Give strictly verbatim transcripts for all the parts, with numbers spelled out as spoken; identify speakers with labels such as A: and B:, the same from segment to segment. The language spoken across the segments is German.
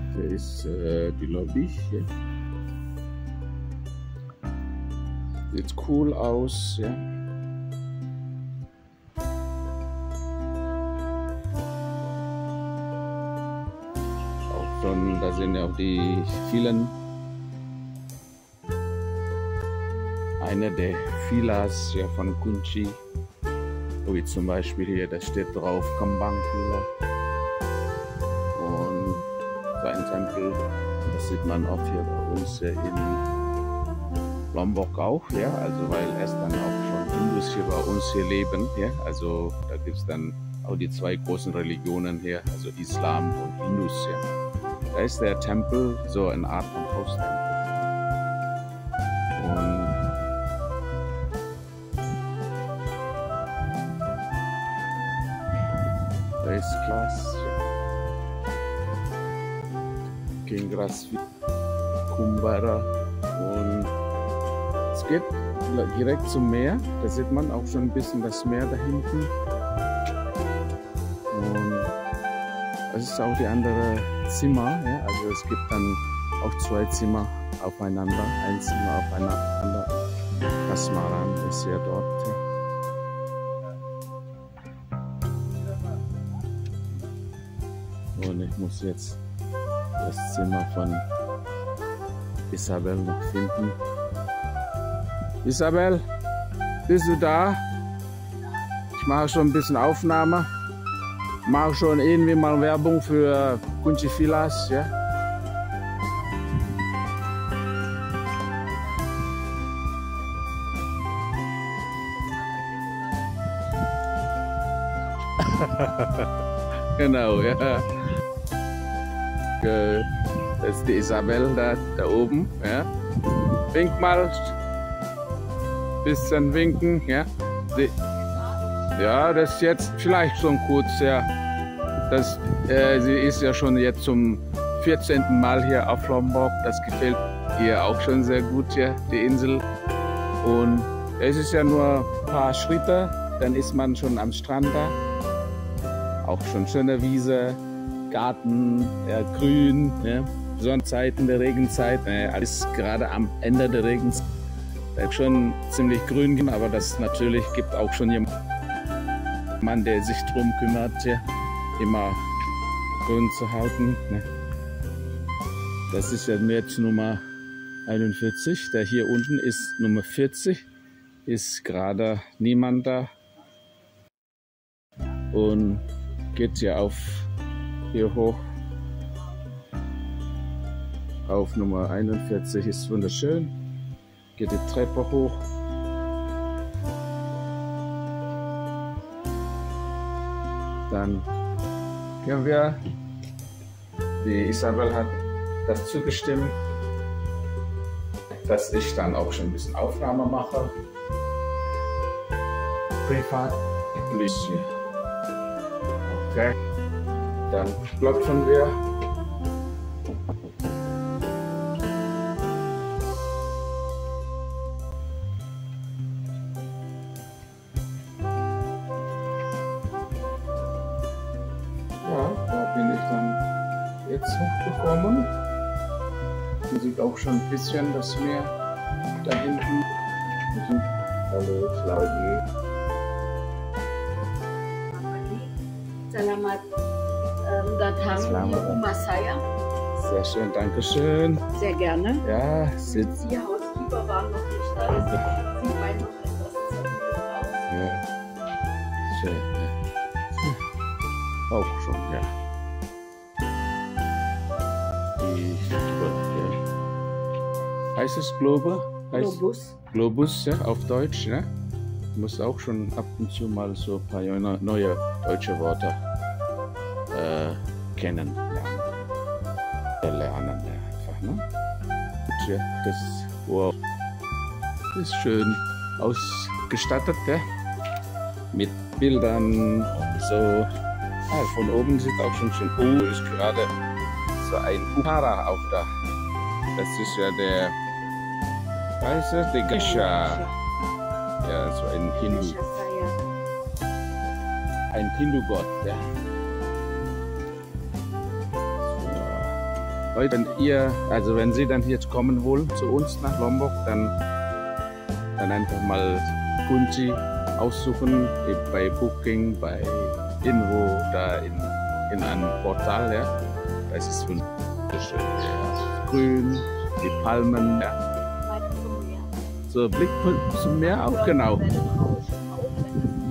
A: hier ist äh, die Lobby. Hier. Sieht cool aus, ja. Auch schon, da sind ja auch die vielen, eine der Villas ja, von Kunci, wie zum Beispiel hier, da steht drauf Kambang Villa. Und sein Tempel, das sieht man auch hier bei uns ja, in Lombok auch, ja, also weil es dann auch schon Hindus hier bei uns hier leben, ja, also da gibt es dann auch die zwei großen Religionen hier, also Islam und Hindus, ja. Da ist der Tempel so eine Art von Haustempel. Und da ist Glas, Kingras Kumbara und es geht direkt zum Meer, da sieht man auch schon ein bisschen das Meer da hinten. Und es ist auch die andere Zimmer, ja? Also es gibt dann auch zwei Zimmer aufeinander, ein Zimmer aufeinander. Kasmaran ist ja dort. Ja. Und ich muss jetzt das Zimmer von Isabel noch finden. Isabel, bist du da? Ich mache schon ein bisschen Aufnahme. Mache schon irgendwie mal Werbung für Kunci Villas, ja? Genau, ja. Das ist die Isabel da, da oben, ja. Wink mal. Bisschen winken, ja. Die, ja, das ist jetzt vielleicht schon kurz, ja. Das, äh, sie ist ja schon jetzt zum vierzehnten Mal hier auf Lombok. Das gefällt ihr auch schon sehr gut, ja, die Insel. Und es ist ja nur ein paar Schritte, dann ist man schon am Strand da. Auch schon schöne Wiese, Garten, ja, grün, ja. Sonnenzeiten, der Regenzeit, ja, alles gerade am Ende der Regenzeit. Da ist schon ziemlich grün, aber das natürlich gibt auch schon jemanden, der sich drum kümmert, ja, immer grün zu halten. Ne. Das ist ja jetzt Nummer einundvierzig. Der hier unten ist Nummer vierzig. Ist gerade niemand da. Und geht ja auf hier hoch. Auf Nummer einundvierzig ist wunderschön. Geht die Treppe hoch. Dann können wir, die Isabel hat dazu gestimmt, dass ich dann auch schon ein bisschen Aufnahme mache. Privat. Okay. Dann klopfen wir. Jetzt hochgekommen. Man sieht auch schon ein bisschen das Meer da hinten. Hallo, Claudi.
B: Selamat um, datang di rumah saya.
A: Sehr schön, danke schön.
B: Sehr gerne.
A: Ja, sitzt.
B: Die Hausgeber waren noch nicht da. Das sieht man noch etwas zermürbt aus.
A: Ja, schön. Ja. Auch schon, ja. Heißt es Globe? Heißt
B: Globus.
A: Globus, ja, auf Deutsch, ne? Du musst auch schon ab und zu mal so ein paar neue deutsche Worte äh, kennenlernen. Lernen, ja, einfach, ne? Und ja, das, wow, das ist schön ausgestattet, ja? Mit Bildern und so. Ah, von oben sieht auch schon schön. Oh, ist gerade so ein Upara auf da. Das ist ja der, weißt du, der Ganesha. Ja, so ein Hindu. Ein Hindu-Gott, ja. So. Leute, wenn ihr, also wenn Sie dann jetzt kommen wollen zu uns nach Lombok, dann, dann einfach mal Kunzi aussuchen bei Booking, bei irgendwo da in, in einem Portal. Ja. Das ist wunderschön. Ja. Grün, die Palmen. Ja.
B: Weiter zum Meer.
A: So Blick zum Meer auch, genau.
B: Wenn im Haus schon auf, wenn das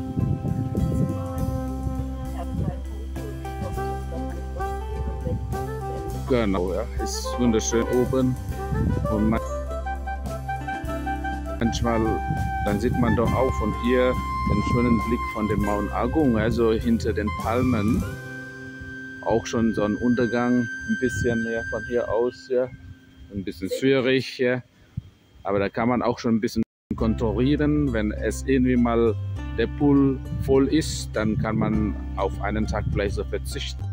A: Genau, ja, ist wunderschön oben und man, manchmal, dann sieht man doch auch von hier den schönen Blick von dem Mount Agung, also hinter den Palmen, auch schon so ein Untergang, ein bisschen mehr von hier aus, ja, ein bisschen schwierig, ja, aber da kann man auch schon ein bisschen kontrollieren, wenn es irgendwie mal der Pool voll ist, dann kann man auf einen Tag vielleicht so verzichten.